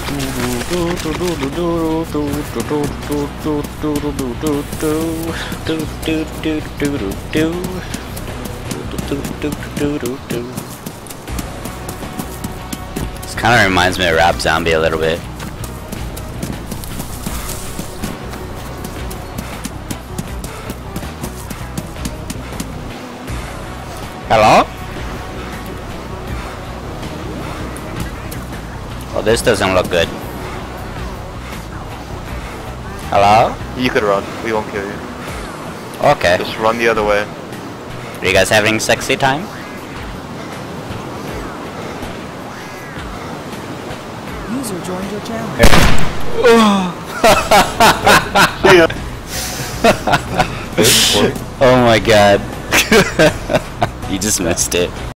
This kind of reminds me of Rap Zombie a little bit. Hello? Oh, this doesn't look good. Hello? You could run. We won't kill you. Okay. Just run the other way. Are you guys having sexy time? User joined your channel. Oh my god. You just missed it.